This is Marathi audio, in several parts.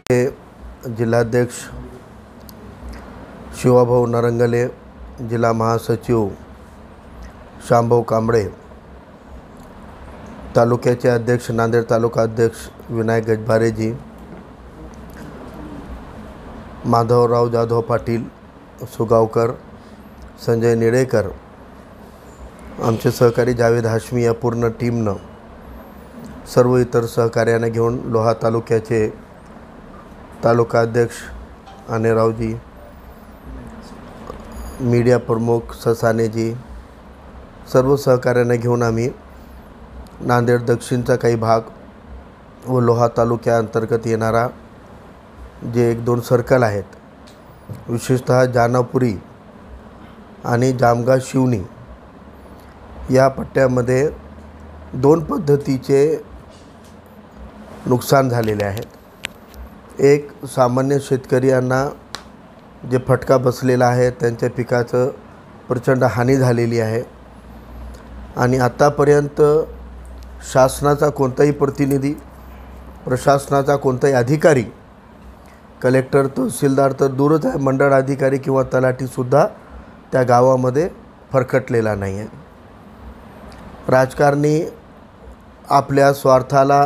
जिल्हाध्यक्ष शिवाभाऊ नरंगले, जिल्हा महासचिव शांभाऊ कांबळे, तालुक्याचे अध्यक्ष नांदेड तालुका अध्यक्ष विनायक गजभारेजी, माधवराव जाधव पाटील सुगावकर, संजय निळेकर, आमचे सहकारी जावेद हाशमी या पूर्ण टीमनं, सर्व इतर सहकार्याने घेऊन लोहा तालुक्याचे तालुका अध्यक्ष अनेरावजी, मीडिया प्रमुख ससानेजी, सर्व सहकार्याने घेऊन आम्ही नांदेड दक्षिणचा काही भाग व लोहा तालुक्याअंतर्गत येणारा जे 1-2 सर्कल आहेत, विशेषतः जानापुरी आणि जामगा शिवनी या पट्ट्यामध्ये 2 पद्धतीचे नुकसान झालेले आहेत। एक, सामान्य शेतकऱ्यांना जे फटका बसलेला आहे, त्यांच्या पिकाचं प्रचंड हानी झालेली आहे आणि आतापर्यंत शासनाचा कोणताही प्रतिनिधी, प्रशासनाचा कोणताही अधिकारी, कलेक्टर तहसीलदार तर दूरच आहे, मंडळ अधिकारी किंवा तलाठीसुद्धा त्या गावामध्ये फरकटलेला नाही आहे। राजकारणी आपल्या स्वार्थाला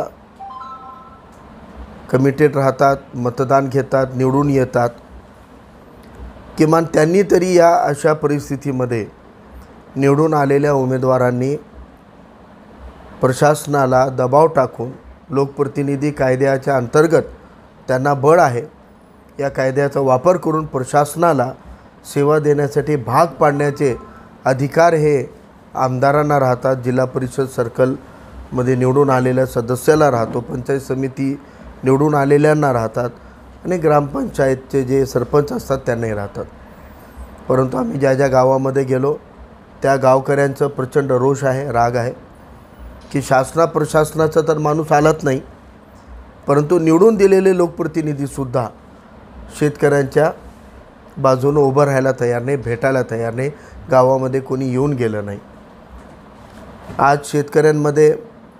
कमिटेड राहतात, मतदान घेतात, निवडून येतात। किमान त्यांनी तरी या अशा परिस्थितीमध्ये निवडून आलेल्या उमेदवारांनी प्रशासनाला दबाव टाकून, लोकप्रतिनिधी कायद्याच्या अंतर्गत त्यांना बळ आहे, या कायद्याचा वापर करून प्रशासनाला सेवा देण्यासाठी भाग पाडण्याचे अधिकार हे आमदारांना राहतात, जिल्हा परिषद सर्कलमध्ये निवडून आलेल्या सदस्याला राहतो, पंचायत समिती निवडून आलेल्यांना राहतात आणि ग्रामपंचायतचे जे सरपंच असतात त्यांनाही राहतात। परंतु आम्ही ज्या ज्या गावामध्ये गेलो त्या गावकऱ्यांचं प्रचंड रोष आहे, राग आहे की प्रशासनाचा तर माणूस आलाच नाही, परंतु निवडून दिलेले लोकप्रतिनिधीसुद्धा शेतकऱ्यांच्या बाजूने उभं राहायला तयार नाही, भेटायला तयार नाही, गावामध्ये कोणी येऊन गेलं नाही। आज शेतकऱ्यांमध्ये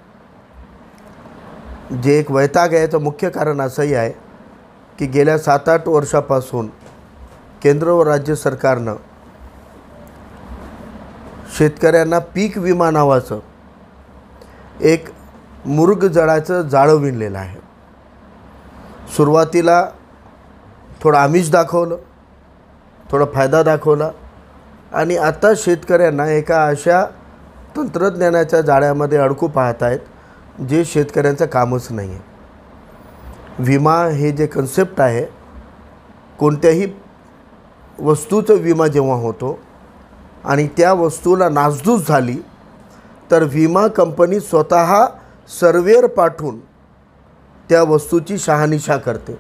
जे एक वैताग आहे याचं मुख्य कारण असंही आहे की गेल्या 7-8 वर्षापासून केंद्र व राज्य सरकारनं शेतकऱ्यांना पीक विमा नावाचं एक मुर्ग जळाचं जाळं विणलेलं आहे। सुरुवातीला थोडं आमिष दाखवलं, थोडा फायदा दाखवला आणि आता शेतकऱ्यांना एका अशा तंत्रज्ञानाच्या जाळ्यामध्ये अडकू पाहत आहेत जे शेतकऱ्यांचं कामच नाही आहे। विमा हे जे कन्सेप्ट आहे, कोणत्याही वस्तूचा विमा जेव्हा होतो आणि त्या वस्तूला नासधूस झाली तर विमा कंपनी स्वतः सर्वेअर पाठवून त्या वस्तूची शहानिशा करते।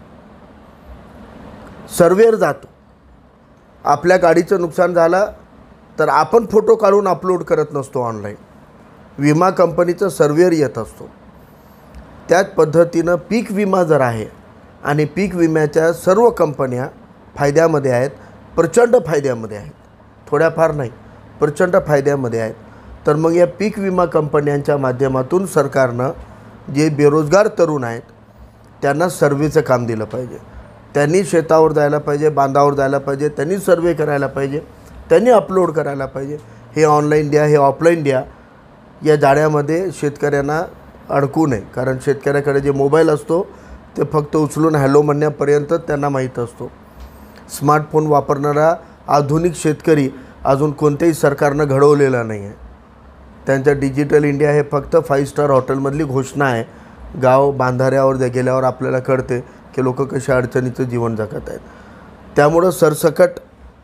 सर्वेअर जातो, आपल्या गाडीचं नुकसान झालं तर आपण फोटो काढून अपलोड करत नसतो ऑनलाईन, विमा कंपनीचा सर्वेअर येत असतो। त्याच पद्धतीनं पीक विमा जर आहे आणि पीक विम्याच्या सर्व कंपन्या फायद्यामध्ये आहेत, प्रचंड फायद्यामध्ये आहेत, थोड्याफार नाही, प्रचंड फायद्यामध्ये आहेत, तर मग या पीक विमा कंपन्यांच्या माध्यमातून सरकारनं जे बेरोजगार तरुण आहेत त्यांना सर्वेचं काम दिलं पाहिजे। त्यांनी शेतावर जायला पाहिजे, बांधावर जायला पाहिजे, त्यांनी सर्वे करायला पाहिजे, त्यांनी अपलोड करायला पाहिजे। हे ऑनलाईन द्या, हे ऑफलाईन द्या, या जाळ्यामध्ये शेतकऱ्यांना अडकू नये। कारण शेतकऱ्याकडे जे मोबाईल असतो ते फक्त उचलून हॅलो म्हणण्यापर्यंत त्यांना माहीत असतो। स्मार्टफोन वापरणारा आधुनिक शेतकरी अजून कोणत्याही सरकारनं घडवलेला नाही आहे। त्यांचं डिजिटल इंडिया हे फक्त 5 स्टार हॉटेलमधली घोषणा आहे। गाव बांधाऱ्यावर गेल्यावर आपल्याला कळते की लोक कशा अडचणीचं जीवन जगत आहेत। त्यामुळं सरसकट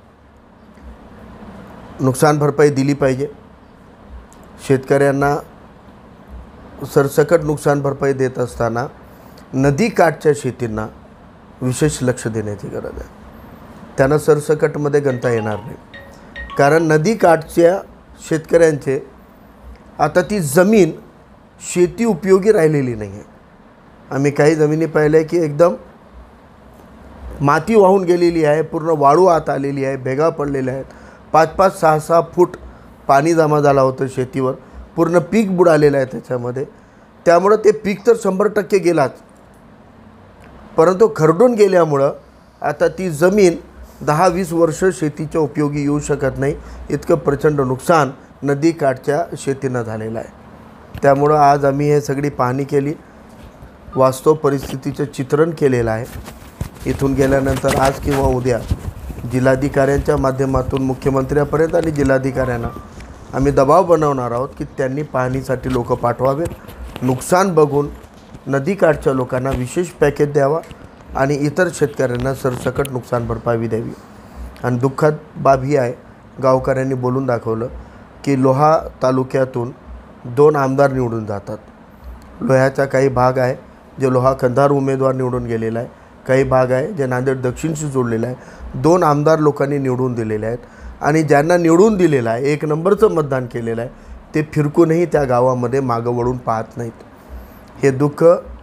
नुकसान भरपाई दिली पाहिजे। शेतकऱ्यांना सरसकट नुकसान भरपाई देत असताना नदीकाठच्या शेतींना विशेष लक्ष देण्याची गरज आहे। त्यांना सरसकटमध्ये गणता येणार नाही, कारण नदीकाठच्या शेतकऱ्यांचे आता ती जमीन शेती उपयोगी राहिलेली नाही आहे। आम्ही काही जमिनी पाहिल्या की एकदम माती वाहून गेलेली आहे, पूर्ण वाळू आत आलेली आहे, भेगा पडलेल्या आहेत, 5-5, 6-6 फूट पाणी जमा झालं होतं शेतीवर, पूर्ण पीक बुडालेलं आहे त्याच्यामध्ये। त्यामुळे ते पीक तर 100% गेलाच, परंतु खरडून गेल्यामुळं आता ती जमीन 10-20 वर्ष शेतीच्या उपयोगी येऊ शकत नाही, इतकं प्रचंड नुकसान नदीकाठच्या शेतीनं झालेलं आहे। त्यामुळं आज आम्ही हे सगळी पाहणी केली, वास्तव परिस्थितीचं चित्रण केलेलं आहे। इथून गेल्यानंतर आज किंवा उद्या जिल्हाधिकाऱ्यांच्या माध्यमातून मुख्यमंत्र्यापर्यंत आणि जिल्हाधिकाऱ्यांना आम्ही दबाव बनवणार आहोत की त्यांनी पाहणीसाठी लोक पाठवावेत, नुकसान बघून नदीकाठच्या लोकांना विशेष पॅकेज द्यावा आणि इतर शेतकऱ्यांना सरसकट नुकसान भरपाई द्यावी। आणि दुःखद बाब ही आहे, गावकऱ्यांनी बोलून दाखवलं की लोहा तालुक्यातून 2 आमदार निवडून जातात। लोह्याचा काही भाग आहे जे लोहा कंधार उमेदवार निवडून गेलेला आहे, काही भाग आहे जे नांदेड दक्षिणशी जोडलेला आहे। 2 आमदार लोकांनी निवडून दिलेले आहेत आणि ज्यांना निवडून दिलेलं आहे, 1 नंबरचं मतदान केलेलं आहे, ते फिरकूनही त्या गावामध्ये मागं वळून पाहत नाहीत। हे दुःख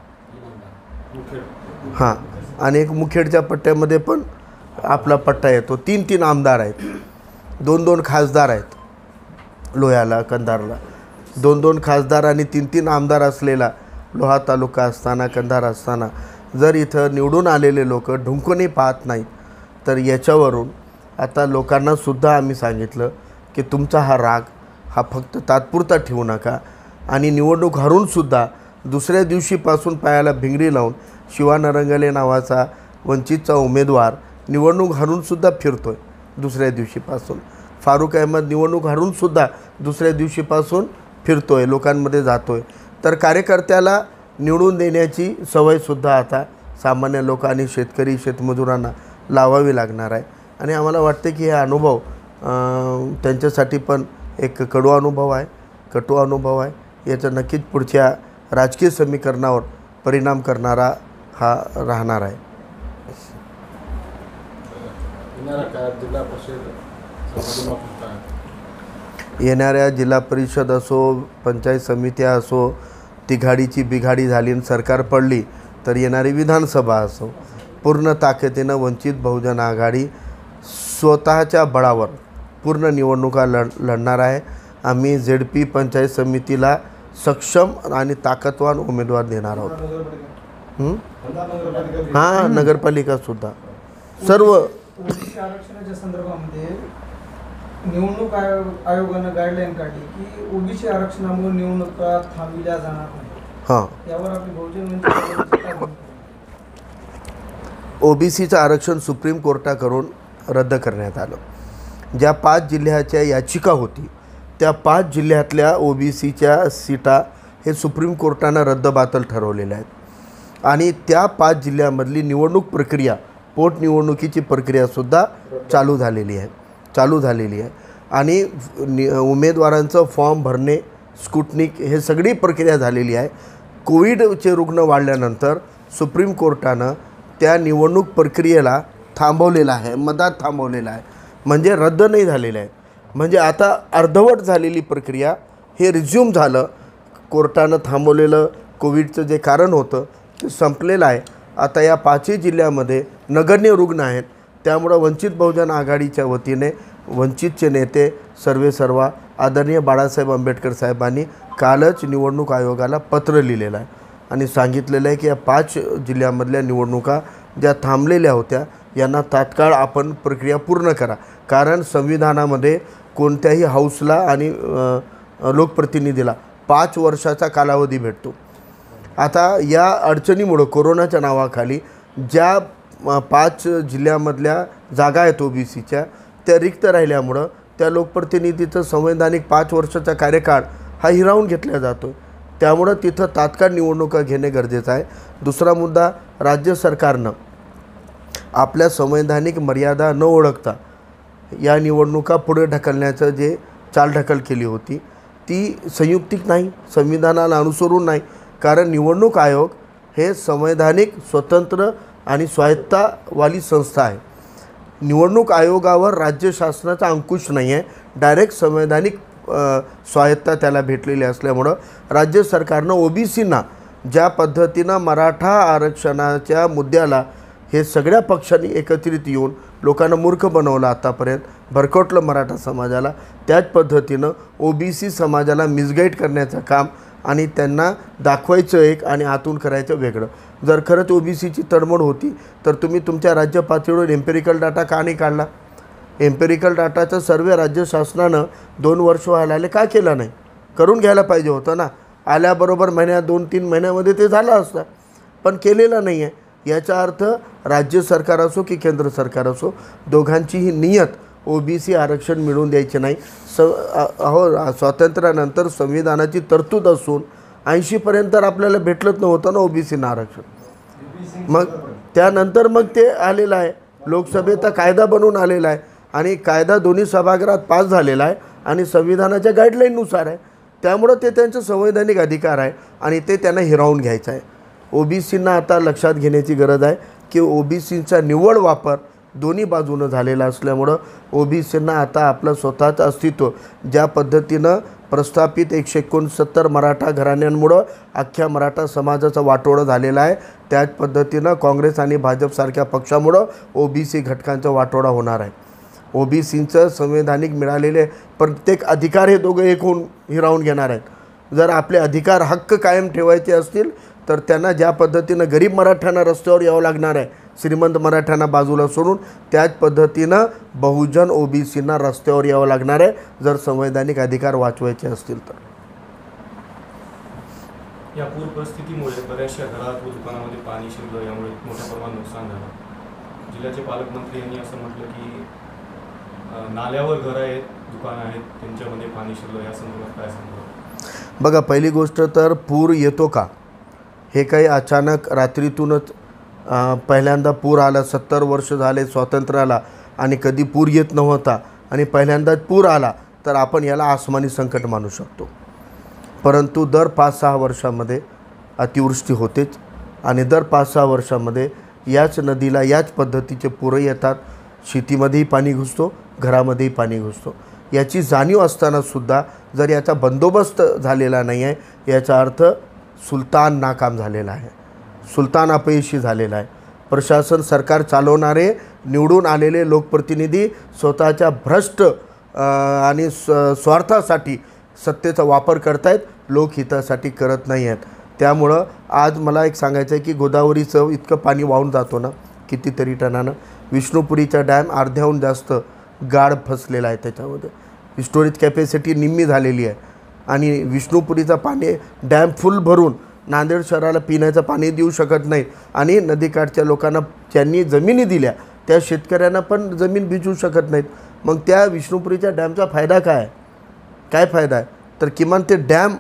हां, आणि एक मुखेडच्या पट्ट्यामध्ये पण आपला पट्टा येतो, 3-3 आमदार आहेत, 2-2 खासदार आहेत। लोह्याला कंधारला 2-2 खासदार आणि 3-3 आमदार असलेला लोहा तालुका असताना, कंधार असताना जर इथं निवडून आलेले लोक ढुंकूनही पाहत नाहीत, तर याच्यावरून आता लोकांनासुद्धा आम्ही सांगितलं की तुमचा हा राग हा फक्त तात्पुरता ठेवू नका आणि निवडणूक हरूनसुद्धा दुसऱ्या दिवशीपासून पायाला भिंगरी लावून शिवा नरंगले नावाचा वंचितचा उमेदवार निवडणूक हरूनसुद्धा फिरतोय दुसऱ्या दिवशीपासून। फारुक अहमद निवडणूक हरूनसुद्धा दुसऱ्या दिवशीपासून फिरतोय, लोकांमध्ये जातोय। तर कार्यकर्त्याला निवडून देण्याची सवयसुद्धा आता सामान्य लोक आणि शेतकरी शेतमजुरांना लावावी लागणार आहे। आणि आम्हाला वाटते की हा अनुभव त्यांच्यासाठी पण एक कडू अनुभव आहे, कटू अनुभव आहे। याचा नक्कीच पुढच्या राजकीय समीकरणावर परिणाम करणारा हा राहणार आहे। येणाऱ्या जिल्हा परिषद असो, पंचायत समित्या असो, तिघाडीची बिघाडी झाली आणि सरकार पडली, तर येणारी विधानसभा असो, पूर्ण ताकदीनं वंचित बहुजन आघाडी स्वतःच्या बळावर पूर्ण निवडणुका लढणार आहे। आम्ही ZP पंचायत समितीला सक्षम आणि ताकदवान उमेदवार देणार आहोत। हां, नगरपालिकासुद्धा सर्व आरक्षणाच्या संदर्भामध्ये निवडणूक आयोगानं गाईडलाईन काढली की ओबीसी आरक्षणामुळे निवडणुका थांबविल्या जाणार नाही। हां, यावर आपली बहुजन ओबीसीचं आरक्षण सुप्रीम कोर्टाकडून रद्द करण्यात आलं। ज्या 5 जिल्ह्याच्या याचिका होती त्या 5 जिल्ह्यातल्या ओबीसीच्या सीटा हे सुप्रीम कोर्टानं रद्दबातल ठरवलेल्या आहेत आणि त्या 5 जिल्ह्यामधली निवडणूक प्रक्रिया, पोटनिवडणुकीची प्रक्रियासुद्धा चालू झालेली आहे आणि उमेदवारांचं फॉर्म भरणे, स्कुटनिक हे सगळी प्रक्रिया झालेली आहे। कोविडचे रुग्ण वाढल्यानंतर सुप्रीम कोर्टानं त्या निवडणूक प्रक्रियेला थांबवलेलं आहे, मधात थांबवलेलं आहे, म्हणजे रद्द नाही झालेलं आहे। म्हणजे आता अर्धवट झालेली प्रक्रिया हे रिझ्यूम झालं। कोर्टानं थांबवलेलं कोविडचं जे कारण होतं ते संपलेलं आहे। आता या 5ही जिल्ह्यामध्ये नगण्य रुग्ण आहेत, त्यामुळं वंचित बहुजन आघाडीच्या वतीने वंचितचे नेते सर्वेसर्वा आदरणीय बाळासाहेब आंबेडकर साहेबांनी कालच निवडणूक आयोगाला पत्र लिहिलेलं आहे आणि सांगितलेलं आहे की या 5 जिल्ह्यामधल्या निवडणुका ज्या थांबलेल्या होत्या यांना तात्काळ आपण प्रक्रिया पूर्ण करा, कारण संविधानामध्ये कोणत्याही हाऊसला आणि लोकप्रतिनिधीला 5 वर्षाचा कालावधी भेटतो। आता या अडचणीमुळं कोरोनाच्या नावाखाली ज्या 5 जिल्ह्यामधल्या जागा आहेत ओबीसीच्या त्या रिक्त राहिल्यामुळं त्या लोकप्रतिनिधीचं संवैधानिक 5 वर्षाचा कार्यकाळ हा हिरावून घेतला जातो। त्यामुळं तिथं तात्काळ निवडणुका घेणे गरजेचं आहे। दुसरा मुद्दा, राज्य सरकारनं आपल्या संवैधानिक मर्यादा न ओळखता या निवडणुका पुढे ढकलण्याचं जे चालढकल केली होती ती संयुक्तिक नाही, संविधानाला अनुसरून नाही, कारण निवडणूक आयोग हे संवैधानिक स्वतंत्र आणि स्वायत्तावाली संस्था आहे। निवडणूक आयोगावर राज्य शासनाचा अंकुश नाही आहे, डायरेक्ट संवैधानिक स्वायत्ता त्याला भेटलेली असल्यामुळं राज्य सरकारनं ओबीसींना ज्या पद्धतीनं मराठा आरक्षणाच्या मुद्द्याला हे सगळ्या पक्षांनी एकत्रित येऊन लोकांना मूर्ख बनवलं, आतापर्यंत भरकटलं मराठा समाजाला, त्याच पद्धतीनं ओबीसी समाजाला मिसगाईड करण्याचं काम आणि त्यांना दाखवायचं एक आणि आतून करायचं वेगळं. जर खरंच OBCची तडमोड होती तर तुम्ही तुमच्या राज्य पातळीवर एम्पेरिकल डाटा का नाही काढला? एम्पेरिकल डाटाचा सर्वे राज्य शासनानं 2 वर्ष व्हायला आले का केला नाही? करून घ्यायला पाहिजे होतं ना. आल्याबरोबर महिन्यात 2-3 महिन्यामध्ये ते झालं असतं, पण केलेलं नाही आहे. याचा अर्थ राज्य सरकार असो की केंद्र सरकार असो, दोघांचीही नियत OBC आरक्षण मिळवून द्यायचे नाही. स्वातंत्र्यानंतर संविधानाची तरतूद असून 80पर्यंत आपल्याला भेटलंच नव्हतं ना OBCना आरक्षण. मग त्यानंतर मग ते आलेलं आहे, लोकसभेचा कायदा बनवून आलेला आहे आणि कायदा दोन्ही सभागृहात पास झालेला आहे आणि संविधानाच्या गाईडलाईननुसार आहे. त्यामुळं ते त्यांचं संवैधानिक अधिकार आहे आणि ते त्यांना हिरावून घ्यायचं आहे. OBCना आता लक्षात घेण्याची गरज आहे की OBCचा निव्वळ वापर दोन्ही बाजूनं झालेला असल्यामुळं OBCना आता आपलं स्वतःचं अस्तित्व ज्या पद्धतीनं प्रस्थापित 169 मराठा घराण्यांमुळं अख्ख्या मराठा समाजाचा वाटोळं झालेला आहे, त्याच पद्धतीनं काँग्रेस आणि भाजपसारख्या पक्षामुळं OBC घटकांचा वाटोळा होणार आहे. OBCचं संवैधानिक मिळालेले प्रत्येक अधिकार हे दोघं एक होऊन हिरावून घेणार आहेत. जर आपले अधिकार हक्क कायम ठेवायचे असतील तर त्यांना ज्या पद्धतीनं गरीब मराठ्यांना रस्त्यावर यावं लागणार आहे, श्रीमंत मराठ्यांना बाजूला सोडून, त्याच पद्धतीनं बहुजन OBCना रस्त्यावर यावं लागणार आहे जर संवैधानिक अधिकार वाचवायचे असतील तर. या पूर परिस्थितीमुळे बऱ्याचशा घरात व दुकानामध्ये पाणी शिरलं, यामुळे मोठ्या प्रमाणात नुकसान झालं. जिल्ह्याचे पालकमंत्री यांनी असं म्हटलं की नाल्यावर घरं आहेत, दुकानं आहेत, त्यांच्यामध्ये पाणी शिरलं. या संदर्भात काय सांगतो? बघा, पहिली गोष्ट तर पूर येतो का हे काही अचानक रात्रीतूनच पहिल्यांदा पूर आला. 70 वर्ष झाले स्वातंत्र्याला आणि कधी पूर येत नव्हता आणि पहिल्यांदाच पूर आला तर आपण याला आसमानी संकट मानू शकतो. परंतु दर 5-6 वर्षामध्ये अतिवृष्टी होतेच आणि दर 5-6 वर्षामध्ये याच नदीला याच पद्धतीचे पूर येतात. शेतीमध्येही पाणी घुसतो, घरामध्येही पाणी घुसतो. याची जाणीव असतानासुद्धा जर याचा बंदोबस्त झालेला नाही आहे, याचा अर्थ सुलतान नाकाम झालेला आहे, सुलतान अपयशी झालेला आहे. प्रशासन, सरकार चालवणारे निवडून आलेले लोकप्रतिनिधी स्वतःच्या भ्रष्ट आणि स्वार्थासाठी सत्तेचा वापर करतायत, लोकहितासाठी करत नाही आहेत. त्यामुळं आज मला एक सांगायचं आहे की गोदावरीचं इतकं पाणी वाहून जातो ना कितीतरी टनानं. विष्णुपुरीचा डॅम अर्ध्याहून जास्त गाळ फसलेला आहे, त्याच्यामध्ये स्टोरेज कॅपॅसिटी निम्मी झालेली आहे आणि विष्णुपुरीचा पाणी डॅम फुल भरून नांदेड शहराला पिण्याचं पाणी देऊ शकत नाही आणि नदीकाठच्या लोकांना ज्यांनी जमिनी दिल्या त्या शेतकऱ्यांना पण जमीन भिजवू शकत नाहीत. मग त्या विष्णुपुरीच्या डॅमचा फायदा काय? काय फायदा आहे? तर किमान ते डॅम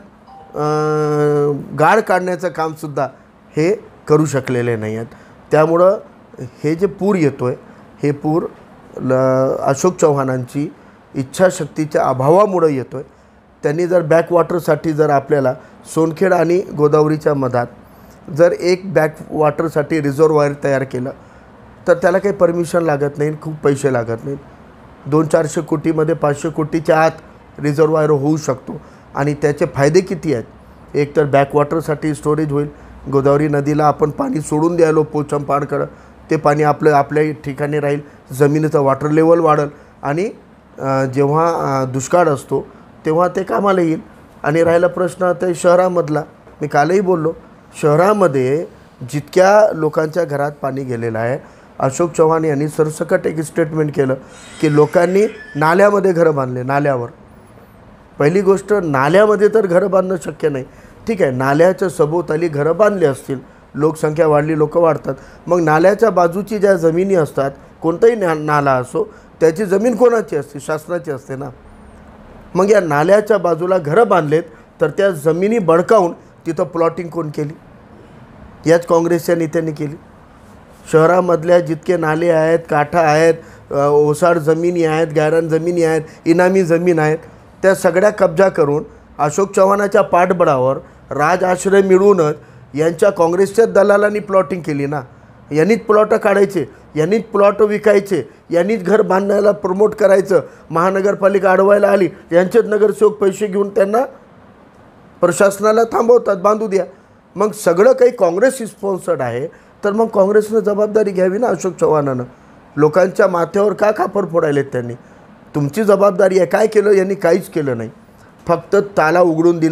गाळ काढण्याचं कामसुद्धा हे करू शकलेले नाही आहेत. त्यामुळं हे जे पूर येतो आहे, हे पूर अशोक चव्हाणांची इच्छाशक्तीच्या अभावामुळं येतो आहे. त्यांनी जर बॅकवॉटरसाठी जर आपल्याला सोनखेड आणि गोदावरीच्या मधात जर एक बॅकवॉटरसाठी रिझर्वायर तयार केलं तर त्याला काही परमिशन लागत नाही, खूप पैसे लागत नाहीत. 200-400 कोटीमध्ये 500 कोटीच्या आत रिझर्वायर होऊ शकतो आणि त्याचे फायदे किती आहेत? एक तर बॅकवॉटरसाठी स्टोरेज होईल. गोदावरी नदीला आपण पाणी सोडून द्यायलो पोचमपाडकडं, ते पाणी आपल्या ठिकाणी राहील, जमिनीचं वॉटर लेवल वाढेल आणि जेव्हा दुष्काळ असतो तेव्हा ते कामाला येईल. आणि राहिला प्रश्न आता शहरामधला, मी कालही बोललो, शहरामध्ये जितक्या लोकांच्या घरात पाणी गेलेलं आहे, अशोक चव्हाण यांनी सरसकट एक स्टेटमेंट केलं की लोकांनी नाल्यामध्ये घरं बांधले. नाल्यावर, पहिली गोष्ट नाल्यामध्ये तर घरं बांधणं शक्य नाही. ठीक आहे, नाल्याच्या सभोवताली घरं बांधली असतील, लोकसंख्या वाढली, लोक वाढतात, मग नाल्याच्या बाजूची ज्या जमिनी असतात, कोणताही नाला असो, त्याची जमीन कोणाची असते? शासनाची असते ना. मग या नाल्याच्या बाजूला घरं बांधलेत तर त्या जमिनी बळकावून तिथं प्लॉटिंग कोण केली? याच काँग्रेसच्या नेत्यांनी केली. शहरामधल्या जितके नाले आहेत, काठा आहेत, ओसाड जमिनी आहेत, गायरान जमिनी आहेत, इनामी जमीन आहेत, त्या सगळ्या कब्जा करून अशोक चव्हाणाच्या पाठबळावर राज आश्रय मिळवूनच यांच्या काँग्रेसच्या दलालांनी प्लॉटिंग केली ना. यांनीच प्लॉटं काढायचे, यांनीच प्लॉट विकायचे, यांनीच घर बांधण्याला प्रमोट करायचं. महानगरपालिका अडवायला आली, यांचेच नगरसेवक पैसे घेऊन त्यांना प्रशासनाला थांबवतात, बांधू द्या. मग सगळं काही काँग्रेस स्पॉन्सर्ड आहे, तर मग काँग्रेसनं जबाबदारी घ्यावी ना. अशोक चव्हाणानं लोकांच्या माथ्यावर का खापर फोडायलेत त्यांनी? तुमची जबाबदारी आहे. काय केलं यांनी? काहीच केलं नाही. फक्त ताला उघडून दिला,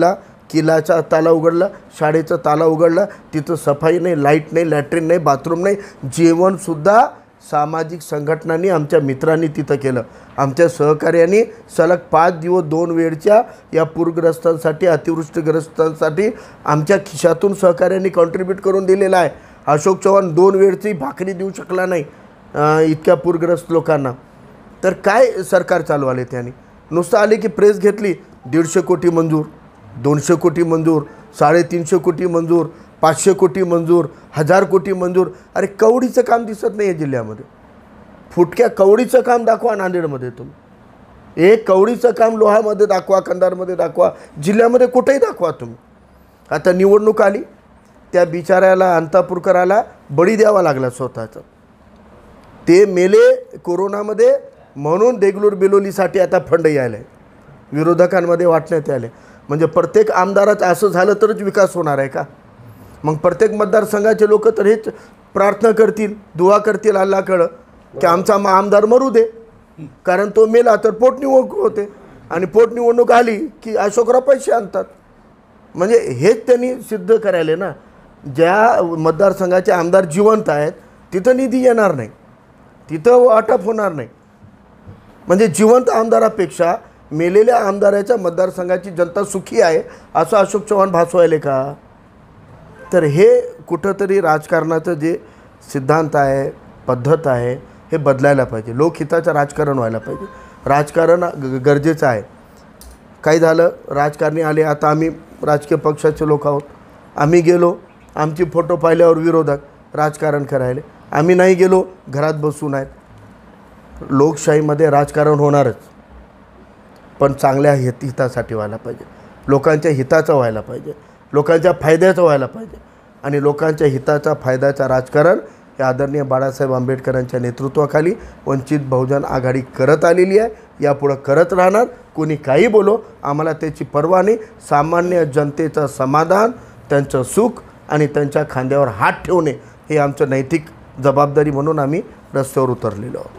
किल्ल्याचा ताला उघडला, शाळेचा ताला उघडला, तिथं सफाई नाही, लाईट नाही, लॅट्रिन नाही, बाथरूम नाही, जेवणसुद्धा सामाजिक संघटनांनी, आमच्या मित्रांनी तिथं केलं. आमच्या सहकार्यांनी सलग 5 दिवस 2 वेळच्या या पूरग्रस्तांसाठी, अतिवृष्टीग्रस्तांसाठी आमच्या खिशातून सहकार्यांनी कॉन्ट्रीब्यूट करून दिलेलं आहे. अशोक चव्हाण 2 वेळची भाकरी देऊ शकला नाही इतक्या पूरग्रस्त लोकांना. तर काय सरकार चालवाले त्यांनी? नुसतं आले की प्रेस घेतली, 150 कोटी मंजूर, 200 कोटी मंजूर, 350 कोटी मंजूर, 500 कोटी मंजूर, 1000 कोटी मंजूर. अरे कवडीचं काम दिसत नाही आहे जिल्ह्यामध्ये. फुटक्या कवडीचं काम दाखवा नांदेडमध्ये तुम्ही. एक कवडीचं काम लोहामध्ये दाखवा, कंधारमध्ये दाखवा, जिल्ह्यामध्ये कुठेही दाखवा तुम्ही. आता निवडणूक आली, त्या बिचाऱ्याला अंतापूरकराला बळी द्यावा लागला स्वतःचं. ते मेले कोरोनामध्ये म्हणून देगलूर बिलोलीसाठी आता फंड यायला आहे, विरोधकांमध्ये वाटण्यात आले. म्हणजे प्रत्येक आमदाराचं असं झालं तरच विकास होणार आहे का? मग प्रत्येक मतदारसंघाचे लोक तर हेच प्रार्थना करतील, दुआ करतील अल्लाकडं की आमचा आमदार मरू दे, कारण तो मेला तर पोटनिवडणूक होते आणि पोटनिवडणूक आली की अशोकराव पैसे आणतात. म्हणजे हेच त्यांनी सिद्ध करायले ना. ज्या मतदारसंघाचे आमदार जिवंत आहेत तिथं निधी येणार नाही, तिथं वाटप होणार नाही. म्हणजे जिवंत आमदारापेक्षा मेलेल्या आमदाराच्या मतदारसंघाची जनता सुखी आहे असं अशोक चव्हाण भासवायले का? तर हे कुठंतरी राजकारणाचं जे सिद्धांत आहे, पद्धत आहे, हे बदलायला पाहिजे. लोकहिताचं राजकारण व्हायला पाहिजे. राजकारण गरजेचं आहे. काही झालं, राजकारणी आले, आता आम्ही राजकीय पक्षाचे लोक आहोत, आम्ही गेलो, आमची फोटो पाहिल्यावर विरोधक राजकारण करायले, आम्ही नाही गेलो, घरात बसून आहेत. लोकशाहीमध्ये राजकारण होणारच, पण चांगल्या हितासाठी व्हायला पाहिजे, लोकांच्या हिताचं व्हायला पाहिजे, लोकांच्या फायद्याचं व्हायला पाहिजे. आणि लोकांच्या हिताचा फायद्याचा राजकारण हे आदरणीय बाळासाहेब आंबेडकरांच्या नेतृत्वाखाली वंचित बहुजन आघाडी करत आलेली आहे, यापुढं करत राहणार. कोणी काही बोलो, आम्हाला त्याची पर्वा नाही. सामान्य जनतेचं समाधान, त्यांचं सुख आणि त्यांच्या खांद्यावर हात ठेवणे हे आमचं नैतिक जबाबदारी म्हणून आम्ही रस्त्यावर उतरलेलो आहोत.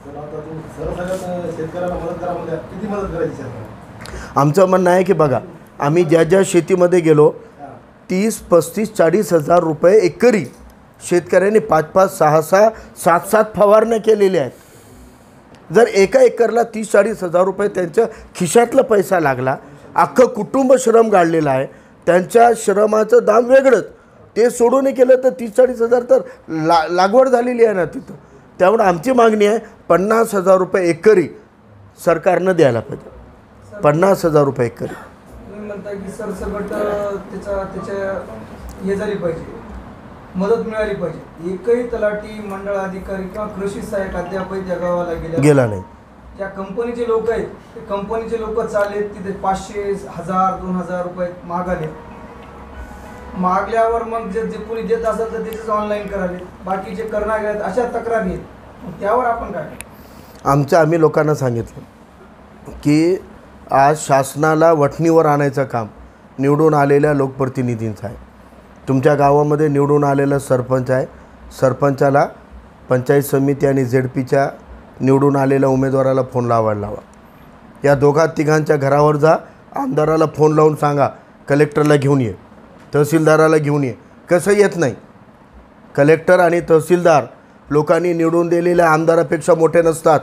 आमचं म्हणणं आहे की बघा, आम्ही ज्या ज्या शेतीमध्ये गेलो 30, 35, 40 हजार रुपये एकरी शेतकऱ्यांनी 5-5, 6-6, 7-7 फवारण्या केलेल्या आहेत. जर एका एकरला 30-40 हजार रुपये त्यांच्या खिशातला पैसा लागला, अख्खं कुटुंब श्रम गाळलेलं आहे, त्यांच्या श्रमाचं दाम वेगळंच, ते सोडून केलं तर 30-40 हजार तर लागवड झालेली आहे ना तिथं. त्यामुळे आमची मागणी आहे 50,000 रुपये एकरी सरकारनं द्यायला पाहिजे. 50,000 रुपये एकरी. तुम्ही म्हणता की सरसकट त्याच्या हे झाली पाहिजे, मदत मिळाली पाहिजे. एकही तलाठी, मंडळ अधिकारी किंवा कृषी सहाय्यक अद्यापही त्या गावाला गेला नाही. त्या कंपनीचे लोक आहेत, ते कंपनीचे लोक चाललेत तिथे 500, 1000, 2000 रुपये मागाले. मागल्यावर मग जे कोणी देत असेल तर त्याचेच ऑनलाईन करावे, बाकीचे करणार आहेत, अशा तक्रारी आहेत. त्यावर आपण काय? आम्ही लोकांना सांगितलं की आज शासनाला वठणीवर आणायचं काम निवडून आलेल्या लोकप्रतिनिधींचं आहे. तुमच्या गावामध्ये निवडून आलेला सरपंच आहे, सरपंचाला पंचायत समिती आणि ZPच्या निवडून आलेल्या उमेदवाराला फोन लावायला लावा. या 2-3 घरावर जा, आमदाराला फोन लावून सांगा कलेक्टरला घेऊन ये, तहसीलदाराला घेऊन ये. कसं येत नाही. कलेक्टर आणि तहसीलदार लोकांनी निवडून दिलेल्या आमदारापेक्षा मोठे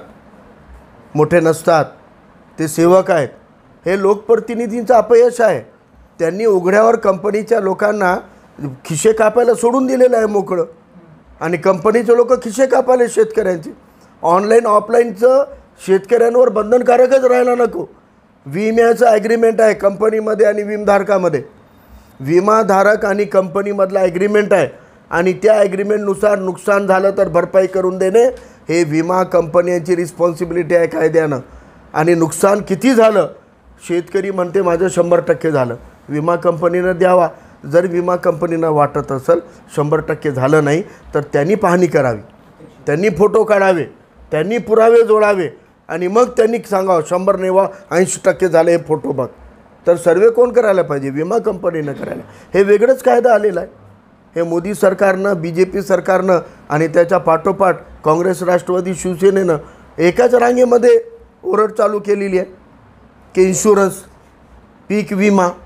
नसतात. ते सेवक आहेत. हे लोकप्रतिनिधींचं अपयश आहे. त्यांनी उघड्यावर कंपनीच्या लोकांना खिशे कापायला सोडून दिलेलं आहे मोकळं, आणि कंपनीचे लोक खिशे कापायला शेतकऱ्यांचे. ऑनलाईन ऑफलाईनचं शेतकऱ्यांवर बंधनकारकच राहायला नको. विम्याचं ॲग्रीमेंट आहे कंपनीमध्ये आणि विमाधारकामध्ये. विमाधारक आणि कंपनीमधला ॲग्रीमेंट आहे, आणि त्या ॲग्रीमेंटनुसार नुकसान झालं तर भरपाई करून देणे हे विमा कंपन्यांची रिस्पॉन्सिबिलिटी आहे कायद्यानं. आणि नुकसान किती झालं, शेतकरी म्हणते माझं 100% झालं, विमा कंपनीनं द्यावा. जर विमा कंपनीनं वाटत असेल 100% झालं नाही तर त्यांनी पाहणी करावी, त्यांनी फोटो काढावे, त्यांनी पुरावे जोडावे, आणि मग त्यांनी सांगावं 100 नाही वा 80% झालं हे फोटो बघ. तर सर्वे कोण करायला पाहिजे? विमा कंपनीनं करायला. हे वेगळंच कायदा आलेला आहे. हे मोदी सरकारनं, BJP सरकारनं आणि त्याच्या पाठोपाठ काँग्रेस, राष्ट्रवादी, शिवसेनेनं एकाच रांगेमध्ये ओरड चालू केलेली आहे की इन्शुरन्स, पीक विमा,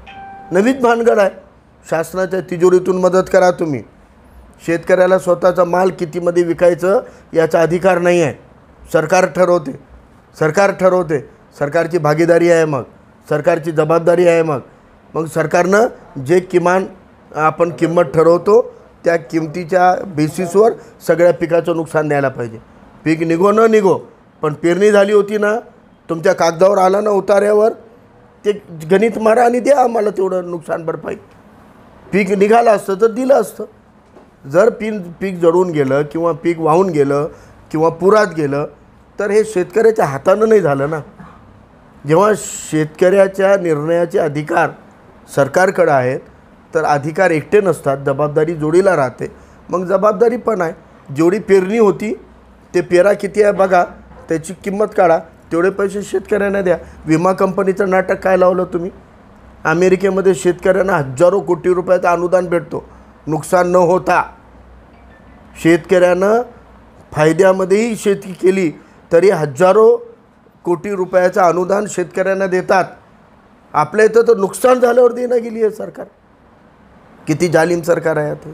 नवीच भानगड आहे. शासनाच्या तिजोरीतून मदत करा तुम्ही. शेतकऱ्याला स्वतःचा माल कितीमध्ये विकायचं याचा अधिकार नाही आहे. सरकार ठरवते. सरकारची भागीदारी आहे, मग सरकारची जबाबदारी आहे. मग सरकारनं जे किमान आपण किंमत ठरवतो त्या किमतीच्या बेसिसवर सगळ्या पिकाचं नुकसान द्यायला पाहिजे. पीक निघो न निघो, पण पेरणी झाली होती ना, तुमच्या कागदावर आला ना उतार्यावर, ते गणित मारा आणि द्या आम्हाला तेवढं नुकसान भरपाई. पीक निघालं असतं तर दिलं असतं. जर पीक जळून गेलं किंवा पीक वाहून गेलं किंवा पुरात गेलं तर हे शेतकऱ्याच्या हातानं नाही झालं ना. जेव्हा शेतकऱ्याच्या निर्णयाचे अधिकार सरकारकडे आहेत तर अधिकार एकटे नसतात, जबाबदारी जोडीला राहते. मग जबाबदारी पण आहे. जेवढी पेरणी होती ते पेरा किती आहे बघा, त्याची किंमत काढा, तेवढे पैसे शेतकऱ्यांना द्या. विमा कंपनीचं नाटक काय लावलं तुम्ही? अमेरिकेमध्ये शेतकऱ्यांना हजारो कोटी रुपयाचं अनुदान भेटतो नुकसान न होता. शेतकऱ्यानं फायद्यामध्येही शेती केली तरी हजारो कोटी रुपयाचं अनुदान शेतकऱ्यांना देतात. आपल्या इथं तर नुकसान झाल्यावर देणं गेली आहे सरकार. किती जालिम सरकार आहे आता.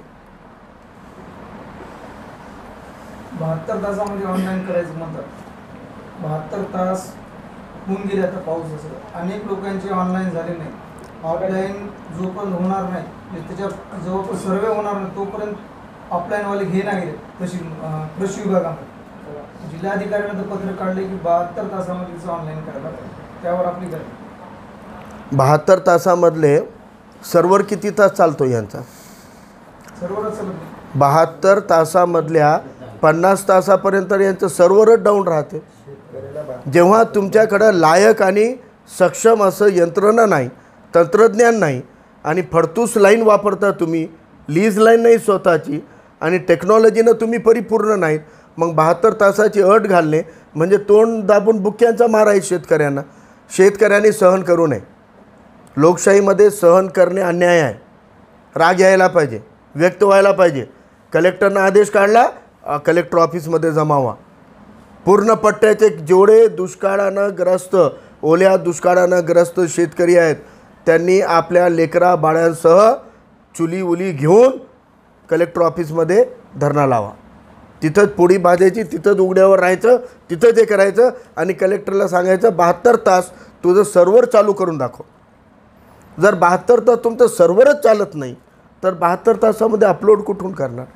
72 तासामध्ये ऑनलाईन करायचं म्हणतात. 72 तास होऊन गेले आता पाऊस असं. अनेक लोकांचे ऑनलाईन झाले नाही. ऑफलाईन जोपर्यंत होणार नाही, त्याच्या जवळपास सर्वे होणार नाही तोपर्यंत ऑफलाईनवाले घेणार गेले. कृषी विभागामध्ये जिल्हाधिकाऱ्यांना तर पत्र काढले की 72 तासामध्ये ऑनलाईन करायला पाहिजे. त्यावर आपली काय? 72 तासामधले सर्व्हर किती तास चालतो यांचा? सर्व्हरच चालत नाही. 72 तासामधल्या 50 तासापर्यंत यांचं सर्व्हरच डाऊन राहते. जेव्हा तुमच्याकडं लायक आणि सक्षम असं यंत्रणा नाही, तंत्रज्ञान नाही आणि फडतूस लाईन वापरता तुम्ही, लीज लाईन नाही स्वतःची आणि टेक्नॉलॉजीनं तुम्ही परिपूर्ण नाहीत, मग 72 तासाची अट घालणे म्हणजे तोंड दाबून बुक्क्यांचा मार आहे शेतकऱ्यांना. शेतकऱ्यांनी सहन करू नये. लोकशाहीमध्ये सहन करणे अन्याय आहे. राग यायला पाहिजे, व्यक्त व्हायला पाहिजे. कलेक्टरनं आदेश काढला, कलेक्टर ऑफिसमध्ये जमावा. पूर्ण पट्ट्याचे जेवढे दुष्काळानं ग्रस्त, ओल्या दुष्काळानं ग्रस्त शेतकरी आहेत त्यांनी आपल्या लेकरा बाळांसह चुली उली घेऊन कलेक्टर ऑफिसमध्ये धरणा लावा. तिथंच पोळी भाजायची, तिथंच उघड्यावर राहायचं, तिथंच हे करायचं आणि कलेक्टरला सांगायचं 72 तास तुझं सर्व्हर चालू करून दाखव. जर 72 तास तुमचं सर्व्हरच चालत नाही तर 72 तासामध्ये अपलोड कुठून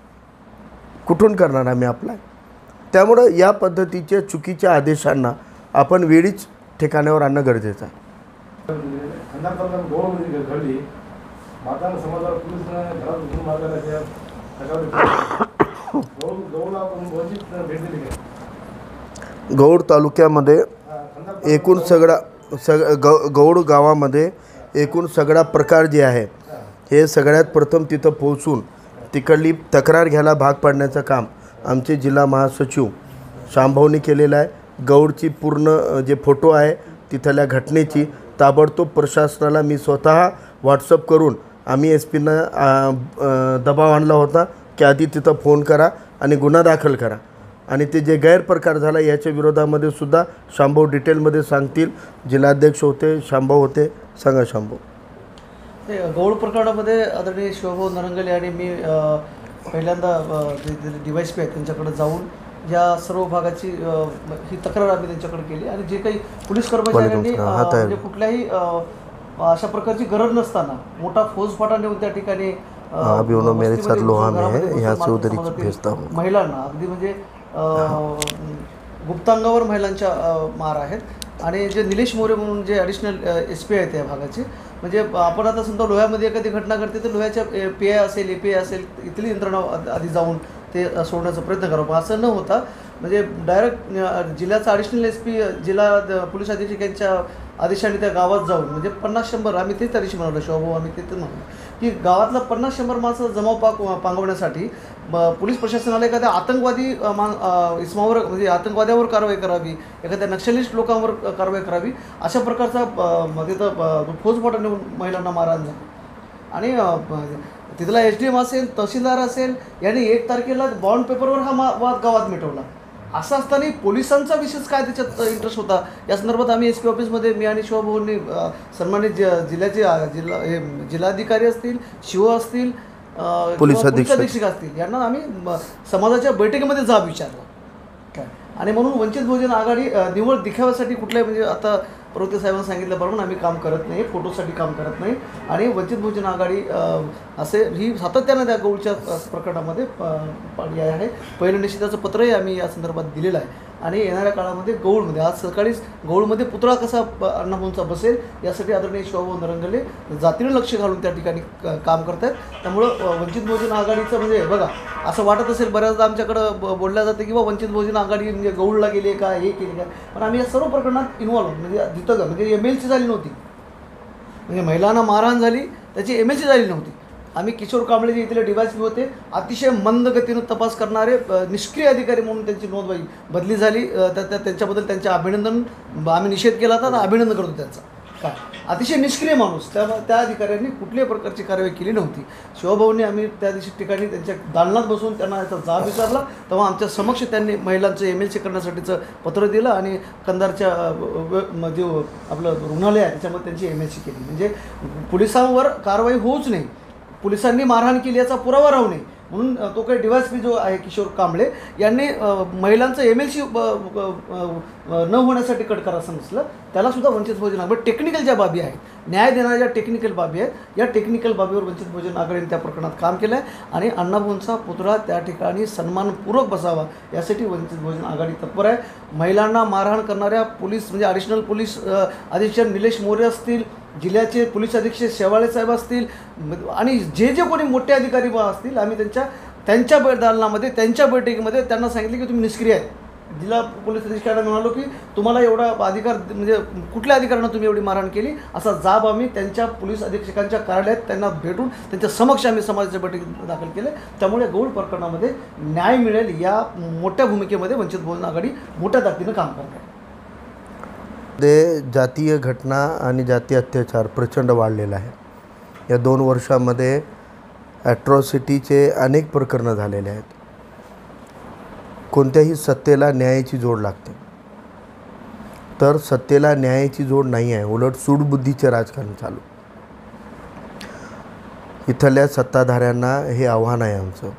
करणार आम्ही अप्लाय? त्यामुळं या पद्धतीच्या चुकीच्या आदेशांना आपण वेळीच ठिकाणावर आणणं गरजेचं आहे. गौड तालुक्यामध्ये एकूण गौड गावामध्ये एकूण सगळा प्रकार जे आहे हे सगळ्यात प्रथम तिथं पोहोचून तिकडली तक्रार घ्यायला भाग पाडण्याचं काम आमचे जिल्हा महासचिव शांभाऊनी केलेलं आहे. गौडची पूर्ण जे फोटो आहे तिथल्या घटनेची ताबडतोब प्रशासनाला मी स्वतः व्हॉट्सअप करून आम्ही SP दबाव आणला होता की आधी तिथं फोन करा आणि गुन्हा दाखल करा आणि ते जे गैरप्रकार झाला याच्या विरोधामध्ये सुद्धा शांभाऊ डिटेलमध्ये सांगतील. जिल्हाध्यक्ष होते, शांभाऊ होते. सांगा शांभाऊ. गौड प्रकरणामध्ये आदरणीय शिवभाऊ नरंगले आणि मी पहिल्यांदा DYSP आहेत त्यांच्याकडे जाऊन या सर्व भागाची ही तक्रार आम्ही त्यांच्याकडे केली आणि जे काही पोलीस कर्मचाऱ्यांनी म्हणजे कुठल्याही अशा प्रकारची गरज नसताना मोठा फौजफाटा नेऊन त्या ठिकाणी महिलांना अगदी म्हणजे गुप्तांगावर महिलांच्या मार आहेत आणि जे निलेश मोरे म्हणून जे ॲडिशनल SP आहेत या भागाचे, म्हणजे आपण आता समजा लोह्यामध्ये एखादी घटना घडते तर लोह्याच्या PI असेल API असेल इथली यंत्रणा आधी जाऊन ते सोडण्याचा प्रयत्न करावा. पण असं न होता म्हणजे डायरेक्ट जिल्ह्याचा ॲडिशनल SP जिल्हा पोलीस अधीक्षक यांच्या आदेशाने त्या गावात जाऊन म्हणजे 50-100 आम्ही तेच त्या दिवशी म्हणालो शिवभाऊ आम्ही तेच म्हणलो की गावातला 50-100 माणसं जमाव पांगवण्यासाठी पोलीस प्रशासनाला एखाद्या आतंकवादी इसमावर म्हणजे आतंकवाद्यावर कारवाई करावी, एखाद्या नक्षलिस्ट लोकांवर कारवाई करावी, अशा प्रकारचा तिथं फौजफाटा नेऊन महिलांना मारहाण झाली आणि तिथला SDM असेल, तहसीलदार असेल यांनी 1 तारखेला बॉन्ड पेपरवर हा वाद गावात मिटवला. असं असताना पोलिसांचा विशेष काय त्याच्यात इंटरेस्ट होता या संदर्भात आम्ही SP ऑफिसमध्ये मी आणि शिवभाऊंनी सन्मानित जिल्ह्याचे जिल्हाधिकारी असतील, शिव असतील, पोलीस किंवा अधीक्षक असतील, यांना आम्ही समाजाच्या बैठकीमध्ये जाब विचारला काय. आणि म्हणून वंचित बहुजन आघाडी निवड दिखाव्यासाठी कुठल्याही म्हणजे आता प्रवक्ते साहेबांनी सांगितल्याप्रमाणे आम्ही काम करत नाही, फोटोसाठी काम करत नाही. आणि वंचित बहुजन आघाडी असे ही सातत्यानं त्या गौळच्या प्रकरणामध्ये पाणी आहे. पहिलं निषेधाचं पत्रही आम्ही या संदर्भात दिलेलं आहे. आणि येणाऱ्या काळामध्ये गौळमध्ये आज सकाळीच गौळमध्ये पुतळा कसा अण्णाभाऊंचा बसेल यासाठी आदरणीय शिवभाऊ नरंगले जातीनं लक्ष घालून त्या ठिकाणी काम करत आहेत. त्यामुळं वंचित बहुजन आघाडीचं म्हणजे बघा असं वाटत असेल बऱ्याचदा आमच्याकडं बोललं जातं की वंचित बहुजन आघाडी म्हणजे गौळला गेली का हे केली का, पण आम्ही या सर्व प्रकरणात इन्व्हॉल्व म्हणजे जिथं म्हणजे MLC झाली नव्हती, म्हणजे महिलांना मारहाण झाली त्याची MLC झाली नव्हती. आम्ही किशोर कांबळे जे इथले DYSP होते अतिशय मंद गतीनं तपास करणारे निष्क्रिय अधिकारी म्हणून त्यांची नोंद बदली झाली. त्यांच्याबद्दल त्यांचे अभिनंदन आम्ही निषेध केला होता, अभिनंदन करतो त्यांचा. काय अतिशय निष्क्रिय माणूस, त्यामुळे त्या अधिकाऱ्यांनी कुठल्याही प्रकारची कारवाई केली नव्हती. शिवभाऊंनी आम्ही त्या दिवशी ठिकाणी त्यांच्या दालनात बसून त्यांना याचा जाब विचारला, तेव्हा आमच्या समक्ष त्यांनी महिलांचं MLC करण्यासाठीचं पत्र दिलं आणि कंधारच्या जे आपलं रुग्णालय आहे त्याच्यामध्ये त्यांची MLC केली. म्हणजे पोलिसांवर कारवाई होऊच नाही, पोलिसांनी मारहाण केली याचा पुरावा राहू नये म्हणून तो काही DYSP जो आहे किशोर कांबळे यांनी महिलांचं MLC न होण्यासाठी कट करा असं नसलं, त्यालासुद्धा वंचित बहुजन आघाडी टेक्निकल ज्या बाबी आहेत, न्याय देणाऱ्या ज्या टेक्निकल बाबी आहेत, या टेक्निकल बाबीवर वंचित बहुजन आघाडीने त्या प्रकरणात काम केलं आहे. आणि अण्णाभाऊंचा पुतळा त्या ठिकाणी सन्मानपूर्वक बसावा यासाठी वंचित बहुजन आघाडी तत्पर आहे. महिलांना मारहाण करणाऱ्या पोलीस म्हणजे ॲडिशनल पोलीस अधीक्षक निलेश मोरे असतील, जिल्ह्याचे पोलीस अधीक्षक शेवाळे साहेब असतील आणि जे कोणी मोठे अधिकारी असतील, आम्ही त्यांच्या दालनामध्ये त्यांच्या बैठकीमध्ये त्यांना सांगितले की तुम्ही निष्क्रिय आहेत. जिल्हा पोलीस अधीक्षकांना म्हणालो की तुम्हाला एवढा अधिकार म्हणजे कुठल्या अधिकाऱ्यांना तुम्ही एवढी मारहाण केली असा जाब आम्ही त्यांच्या पोलीस अधीक्षकांच्या कार्यालयात त्यांना भेटून त्यांच्या समक्ष आम्ही समाजाच्या बैठकीत दाखल केले. त्यामुळे गौळ प्रकरणामध्ये न्याय मिळेल या मोठ्या भूमिकेमध्ये वंचित बहुजन आघाडी मोठ्या ताकदीनं काम करत आहे. जातीय घटना आणि जातीय अत्याचार प्रचंड वाढलेला आहे. या 2 वर्षामध्ये ॲट्रॉसिटीचे अनेक प्रकरणं झालेले आहेत. कोणत्याही सत्तेला न्यायाची जोड लागते, तर सत्तेला न्यायाची जोड नाही आहे, उलट सूडबुद्धीचे राजकारण चालू. इथल्या सत्ताधाऱ्यांना हे आव्हान आहे आमचं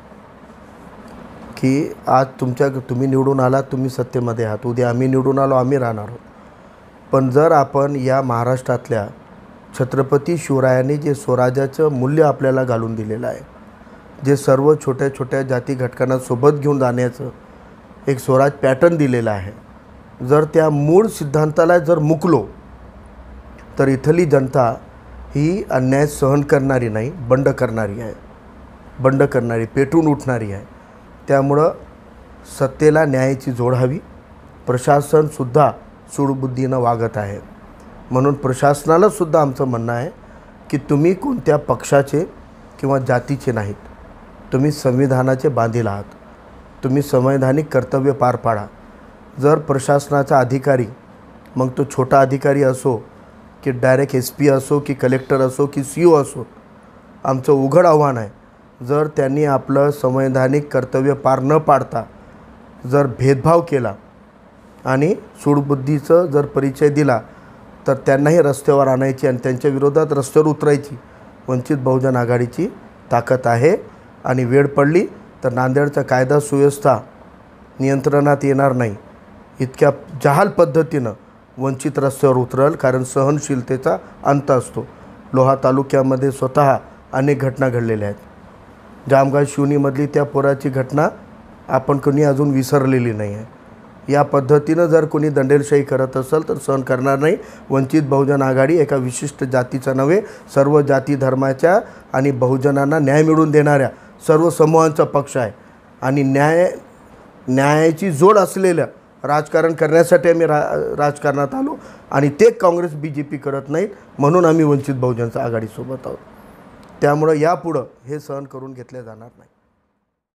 की आज तुम्ही निवडून आलात, तुम्ही सत्तेमध्ये आहात, उद्या आम्ही निवडून आलो, आम्ही राहणार आहोत. पण जर आपण या महाराष्ट्रातल्या छत्रपती शिवरायांनी जे स्वराज्याचं मूल्य आपल्याला घालून दिलेलं आहे, जे सर्व छोट्या छोट्या जाती घटकांना सोबत घेऊन जाण्याचं एक स्वराज पॅटर्न दिलेलं आहे, जर त्या मूळ सिद्धांताला जर मुकलो तर इथली जनता ही अन्याय सहन करणारी नाही, बंड करणारी पेटून उठणारी आहे. त्यामुळं सत्तेला न्यायाची जोड हवी. प्रशासनसुद्धा सूडबुद्धीनं वागत आहे, म्हणून प्रशासनालासुद्धा आमचं म्हणणं आहे की तुम्ही कोणत्या पक्षाचे किंवा जातीचे नाहीत, तुम्ही संविधानाचे बांधील आहात, तुम्ही संवैधानिक कर्तव्य पार पाडा. जर प्रशासनाचा अधिकारी, मग तो छोटा अधिकारी असो की डायरेक्ट SP असो की कलेक्टर असो की CO असो, आमचं उघड आव्हान आहे, जर त्यांनी आपलं संवैधानिक कर्तव्य पार न पाडता जर भेदभाव केला आणि सूडबुद्धीचं जर परिचय दिला तर त्यांनाही रस्त्यावर आणायची आणि त्यांच्या विरोधात रस्त्यावर उतरायची वंचित बहुजन आघाडीची ताकद आहे. आणि वेळ पडली तर नांदेडचा कायदा सुव्यवस्था नियंत्रणात येणार नाही इतक्या जहाल पद्धतीनं वंचित रस्त्यावर उतरल, कारण सहनशीलतेचा अंत असतो. लोहा तालुक्यामध्ये स्वतः अनेक घटना घडलेल्या आहेत. जामगाव शिवनीमधली त्या पोराची घटना आपण कोणी अजून विसरलेली नाही आहे. या पद्धतीनं जर कोणी दंडेलशाही करत असेल तर सहन करणार नाही. वंचित बहुजन आघाडी एका विशिष्ट जातीचा नव्हे, सर्व जाती धर्माच्या आणि बहुजनांना न्याय मिळवून देणाऱ्या सर्व समूहांचा पक्ष आहे. आणि न्यायाची जोड असलेलं राजकारण करण्यासाठी आम्ही राजकारणात आलो आणि ते काँग्रेस BJP करत नाहीत, म्हणून आम्ही वंचित बहुजन आघाडीसोबत आहोत. त्यामुळं यापुढं हे सहन करून घेतले जाणार नाही.